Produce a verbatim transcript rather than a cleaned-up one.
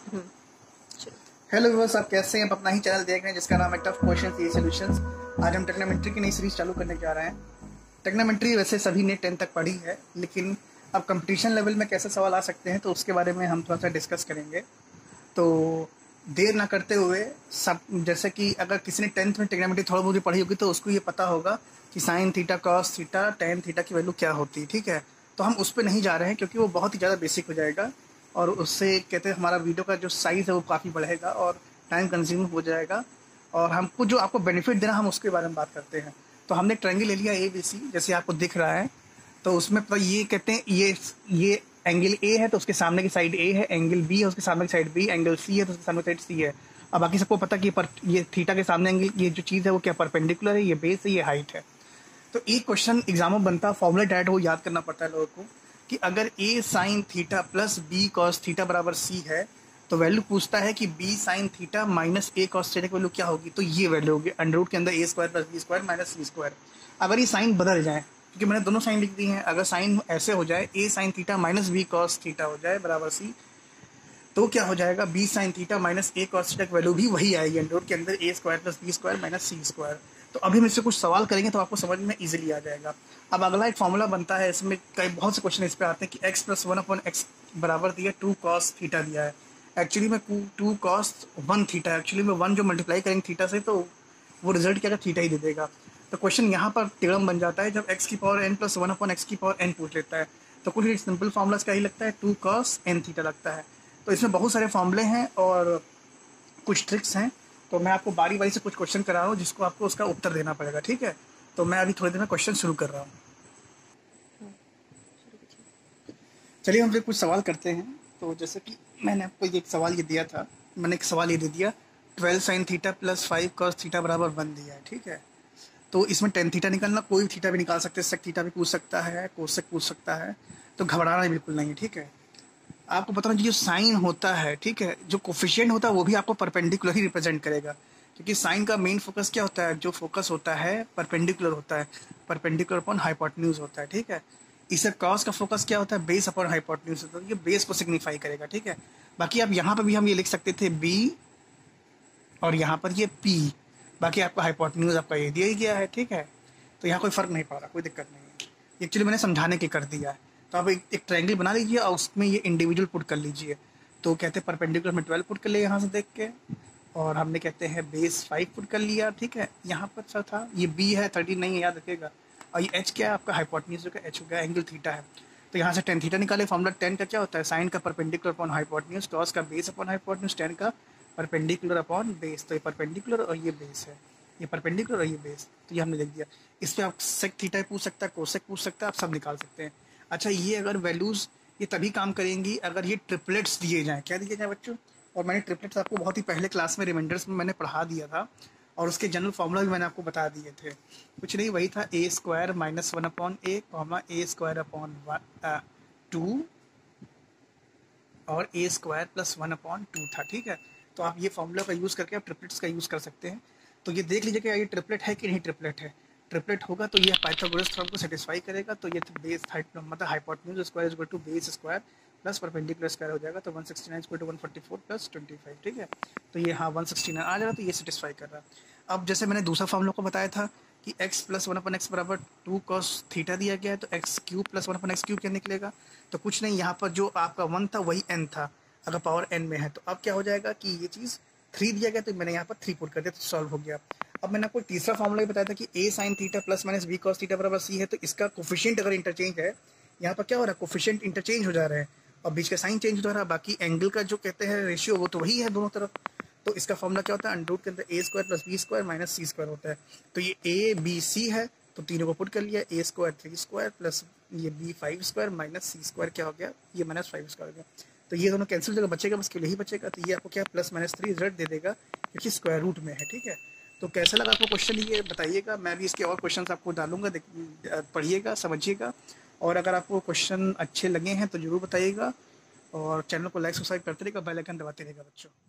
हम्म, चलो। Hello viewers, आप कैसे हैं? आप अपना ही चैनल देख रहे हैं जिसका नाम है टफ क्वेश्चंस ये सॉल्यूशंस। आज हम ट्रिग्नोमेट्री की नई सीरीज चालू करने जा रहे हैं। ट्रिग्नोमेट्री वैसे सभी ने टेंथ तक पढ़ी है, लेकिन अब कंपटीशन लेवल में कैसे सवाल आ सकते हैं तो उसके बारे में हम थोड़ा सा डिस्कस करेंगे। तो देर ना करते हुए, सब जैसे कि अगर किसी ने टेंथ में ट्रिग्नोमेट्री थोड़ा बहुत भी पढ़ी होगी तो उसको ये पता होगा कि sine theta, cos theta, tan theta की वैल्यू क्या होती है। ठीक है, तो हम उस पर नहीं जा रहे हैं क्योंकि वो बहुत ही ज़्यादा बेसिक हो जाएगा और उससे कहते हैं हमारा वीडियो का जो साइज़ है वो काफ़ी बढ़ेगा और टाइम कंज्यूम हो जाएगा। और हमको जो आपको बेनिफिट देना, हम उसके बारे में बात करते हैं। तो हमने ट्रायंगल ले लिया ए बी सी, जैसे आपको दिख रहा है। तो उसमें पर ये कहते हैं ये ये एंगल ए है तो उसके सामने की साइड ए है, एंगल बी है उसके सामने की साइड बी, एंगल सी है तो उसके सामने की साइड सी है। अब बाकी सबको पता कि ये पर ये थीटा के सामने एंगल, ये जो चीज़ है वो क्या परपेंडिकुलर है, ये बेस है, ये हाइट है। तो एक क्वेश्चन एग्जाम में बनता है, फॉर्मूला डायरेक्ट वो याद करना पड़ता है लोगों को कि अगर A sine theta plus B cos theta बराबर सी है तो वैल्यू पूछता है कि B sine theta minus A cos theta की वैल्यू क्या होगी। तो ये वैल्यू होगी अंडर रूट के अंदर A square plus B square minus C square. अगर ये साइन बदल जाए, क्योंकि मैंने दोनों साइन लिख दी हैं, अगर साइन ऐसे हो जाए A sine theta minus B cos theta हो जाए बराबर सी, तो क्या हो जाएगा B sine theta minus A cos theta की वैल्यू भी वही आएगी अंडर रूट के अंदर A square plus B square minus C square. तो अभी हम इससे कुछ सवाल करेंगे तो आपको समझ में इजीली आ जाएगा। अब अगला एक फॉर्मूला बनता है, इसमें कई बहुत से क्वेश्चन इस पे आते हैं कि X plus one upon X बराबर दिया टू कॉस थीटा दिया है। एक्चुअली में टू कॉस वन थीटा है, एक्चुअली में वन जो मल्टीप्लाई करेंगे थीटा से तो वो रिजल्ट क्या थीटा ही दे देगा। तो क्वेश्चन यहाँ पर टेढ़म बन जाता है जब एक्स की power N plus one upon X की पावर एन पूछ लेता है। तो कुछ सिंपल फॉर्मूला का ही लगता है, टू कॉस एन थीटा लगता है। तो इसमें बहुत सारे फॉर्मूले हैं और कुछ ट्रिक्स हैं। तो मैं आपको बारी बारी से कुछ क्वेश्चन करा रहा हूँ जिसको आपको उसका उत्तर देना पड़ेगा। ठीक है, तो मैं अभी थोड़ी देर में क्वेश्चन शुरू कर रहा हूँ। हाँ, शुरू कीजिए। चलिए हम फिर कुछ सवाल करते हैं। तो जैसे कि मैंने आपको ये एक सवाल ये दिया था, मैंने एक सवाल ये दे दिया, twelve sine theta plus five cos theta बराबर वन दिया है। ठीक है, तो इसमें टेन थीटा निकालना, कोई भी थीटा भी निकाल सकते हैं, सेक थीटा भी पूछ सकता है, कोसेक पूछ सकता है। तो घबराना बिल्कुल नहीं है। ठीक है, आपको पता होना चाहिए जो साइन होता है, ठीक है, जो कोफिशिएंट होता है वो भी आपको परपेंडिकुलर ही रिप्रेजेंट करेगा। क्योंकि साइन का मेन फोकस क्या होता है, जो फोकस होता है परपेंडिकुलर होता है, परपेंडिकुलर अपॉन हाइपोटेन्यूज होता है। ठीक है, इसे कॉस का फोकस क्या होता है, बेस अपॉन हाइपोटेन्यूज होता है, ये बेस को सिग्निफाई करेगा। ठीक है, बाकी आप यहाँ पर भी हम ये लिख सकते थे बी और यहाँ पर ये पी, बाकी आपका हाइपोटेन्यूज आपका ये दिया ही गया है। ठीक है, तो यहाँ कोई फर्क नहीं पड़ रहा, कोई दिक्कत नहीं है। एक्चुअली मैंने समझाने के कर दिया है। तो आप एक, एक ट्रायंगल बना लीजिए और उसमें ये इंडिविजुअल पुट कर लीजिए। तो कहते हैं परपेंडिकुलर में ट्वेल्व पुट कर लिया यहाँ से देख के, और हमने कहते हैं बेस फाइव पुट कर लिया। ठीक है, यहाँ पर सर था ये बी है, थर्टीन नहीं है, याद रखिएगा। और ये एच क्या है आपका, हाइपोटेन्यूज का एच हो गया, एंगल थीटा है। तो यहाँ से टेन थीटा निकाले, फॉर्मूला टेन का क्या होता है, साइन का परपेंडिकुलर अपॉन हाइपोटेन्यूज, कॉस का बेस अपॉन हाइपोटेन्यूज, टेन का परपेंडिकुलर अपॉन बेस। तो ये परपेंडिकुलर और ये बेस है, ये परपेंडिकुलर और ये बेस, तो ये हमने लिख दिया। इस पर आप सेक थीटा पूछ सकता है, कोसेक पूछ सकता है, आप सब निकाल सकते हैं। अच्छा, ये अगर वैल्यूज़ ये तभी काम करेंगी अगर ये ट्रिपलेट्स दिए जाएँ। क्या दिए जाए बच्चों? और मैंने ट्रिपलेट्स आपको बहुत ही पहले क्लास में रिमाइंडर्स में मैंने पढ़ा दिया था और उसके जनरल फार्मूला भी मैंने आपको बता दिए थे। कुछ नहीं, वही था A square minus one upon A comma A square upon two और A square plus one upon two था। ठीक है, तो आप ये फॉर्मूला का यूज़ करके आप ट्रिपलेट्स का यूज़ कर सकते हैं। तो ये देख लीजिए कि ये ट्रिपलेट है कि नहीं ट्रिपलेट है। ट्रिपलेट होगा तो ये पाइथागोरस थ्योरम को सेटिस्फाई करेगा। तो ये बेस हाइट मतलब hypotenuse square is equal to base square plus perpendicular square हो जाएगा। तो one sixty nine equal to one forty four plus twenty five. ठीक है, तो ये हाँ वन सिक्सटी नाइन आ जाएगा, तो ये सेटिस्फाई कर रहा है। अब जैसे मैंने दूसरा फॉर्मूला को बताया था कि x plus one upon X बराबर टू कॉस थीटा दिया गया है, तो X cube plus one upon X cube क्या निकलेगा। तो कुछ नहीं, यहाँ पर जो आपका वन था वही n था, अगर पावर n में है। तो अब क्या हो जाएगा कि ये चीज़ थ्री दिया गया तो मैंने यहाँ पर थ्री पुट कर दिया, तो सॉल्व हो गया। अब मैंने आपको तीसरा फॉर्मूला भी बताया था कि a sine theta plus minus B cos theta बराबर c है। तो इसका कोफिशिएंट अगर इंटरचेंज है, यहाँ पर क्या हो रहा है, कोफिशिएंट इंटरचेंज हो जा रहे हैं और बीच का साइन चेंज हो रहा है, बाकी एंगल का जो कहते हैं रेशियो वो तो वही है दोनों तरफ। तो इसका फॉर्मूला क्या होता है, अंडर रूट के अंदर A square plus B square minus C square होता है। तो ये ए बी सी है, तो तीनों को पुट कर लिया, A square three square plus ये B five square minus C square क्या हो गया, ये माइनस फाइव स्क्वायर हो गया। तो ये दोनों कैंसिल जगह बचेगा, बस केवल यही बचेगा। तो ये आपको क्या प्लस माइनस थ्री रिजल्ट दे देगा क्योंकि स्क्वायर रूट में है। ठीक है, तो कैसा लगा आपको क्वेश्चन, ये बताइएगा। मैं भी इसके और क्वेश्चन आपको डालूंगा, पढ़िएगा, समझिएगा। और अगर आपको क्वेश्चन अच्छे लगे हैं तो ज़रूर बताइएगा और चैनल को लाइक सब्सक्राइब करते रहेगा, बेल आइकन दबाते रहेगा बच्चों।